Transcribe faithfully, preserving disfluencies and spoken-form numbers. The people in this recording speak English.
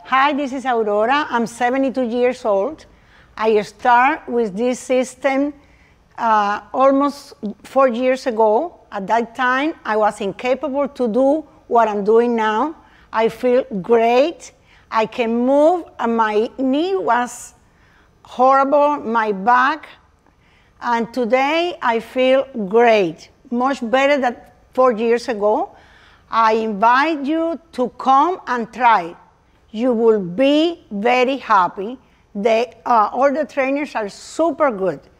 Hi, this is Aurora. I'm seventy-two years old. I started with this system uh, almost four years ago. At that time, I was incapable to do what I'm doing now. I feel great. I can move, and my knee was horrible, my back, and today I feel great, much better than four years ago. I invite you to come and try. You will be very happy. They, uh, all the trainers are super good.